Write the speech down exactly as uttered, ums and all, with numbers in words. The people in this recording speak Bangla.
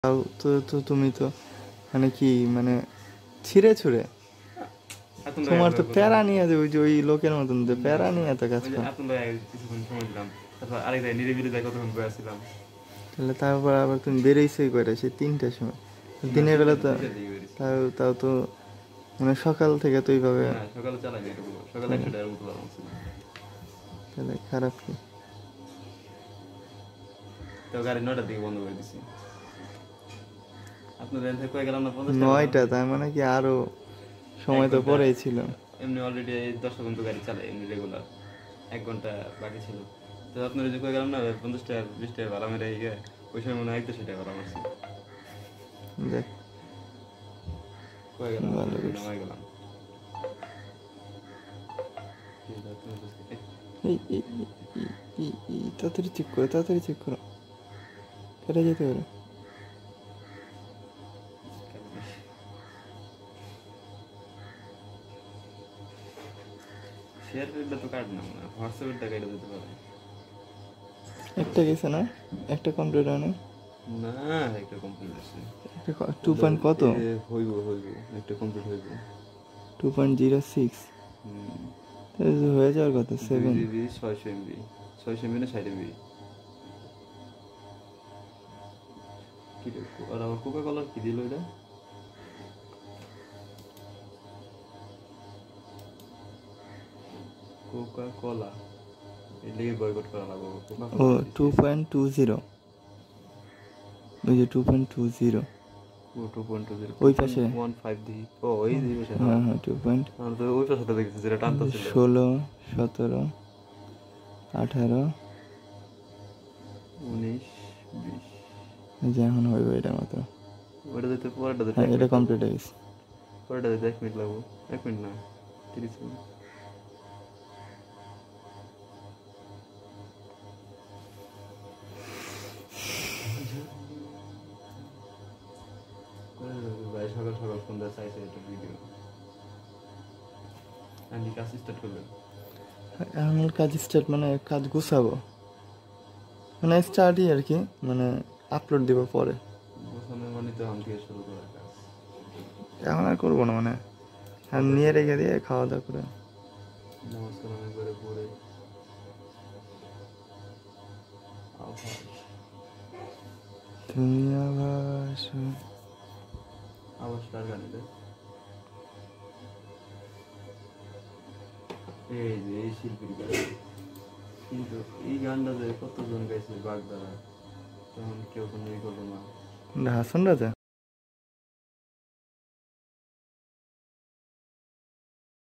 তাও তো তো তুমি তো মানে কি মানে ছিঁড়ে ছুঁড়ে তোমার তো প্যারা নিয়ে যে ওই যে ওই লোকের মতন যে প্যারা নিয়ে এত কাজ করো। তাহলে তারপর আবার তুমি বেরোইছই করে সেই তিনটার সময় দিনের বেলা তো তাও তাও তো মানে সকাল থেকে তো এইভাবে তাহলে খারাপ কি গাড়ি নয়টার দিকে বন্ধ করে দিছি। নয়টা তার মানে কি আরো সময় তো পরেই ছিল। এমনি অলরেডি দশ ঘন্টা গাড়ি চালাই এমনি রেগুলার, এক ঘন্টা বাকি ছিল। তো আপনার যে কয়ে গেলাম না পঞ্চাশ টাকা বিশ টাকা ভাড়া মেরে গিয়ে ওই সময় মনে হয় এক দেড়শো টাকা ভাড়া মারছি। দেখ কয়ে গেলাম নামাই গেলাম। তাড়াতাড়ি চেক করো তাড়াতাড়ি চেক করো কেটে যেতে পারে। শেয়ার করলে তো কাট না হোয়াটসঅ্যাপেরটা কেটে দিতে পারে। একটা গেছে না একটা কমপ্লিট হয় না না একটা কমপ্লিট আছে টু পয়েন্ট কত হইব হইব একটা কমপ্লিট হইব টু পয়েন্ট জিরো সিক্স হয়ে যাওয়ার কথা সেভেন জিবি ছয়শো এমবি ছয়শো এমবি না ষাট এমবি। কি আর আমার কোকা কলার কি দিল এটা কোকা কোলা এলিগে বয়কট করা লাগবে। ও টু পয়েন্ট টু জিরো ওই যে টু পয়েন্ট টু জিরো ও টু পয়েন্ট টু জিরো ওই পাশে ওয়ান ফাইভ দি ও ওই দি পাশে হ্যাঁ হ্যাঁ টু পয়েন্ট আমি তো ওই পাশে দেখেছি যেটা টানতে ছিল ষোলো সতেরো আঠারো উনিশ বিশ যে এখন হইবে এটা মাত্র ওটা দিতে পরেরটা দিতে হ্যাঁ এটা কমপ্লিট হয়ে গেছে পরেরটা দিতে এক মিনিট লাগবো এক মিনিট না তিরিশ মিনিট। ভাই সকাল সকাল ফোন দেওয়া চাইছে একটা ভিডিও আমি কাজ স্টার্ট করলেন এখন কাজ স্টার্ট মানে কাজ গুছাবো মানে স্টার্টই আর কি মানে আপলোড দিব পরে মানে তো আমি শুরু করার কাজ এখন আর করবো না মানে আর নিয়ে রেখে দিয়ে খাওয়া দাওয়া করে নমস্কার আমি করে পড়ে তুমি আবাস আবার স্টার গান এই যে এই শিল্পীর গান কিন্তু এই গানটা যে কতজন গাইছে বাগদারা তখন কেউ কোনো ই করলো না হাসান রাজা।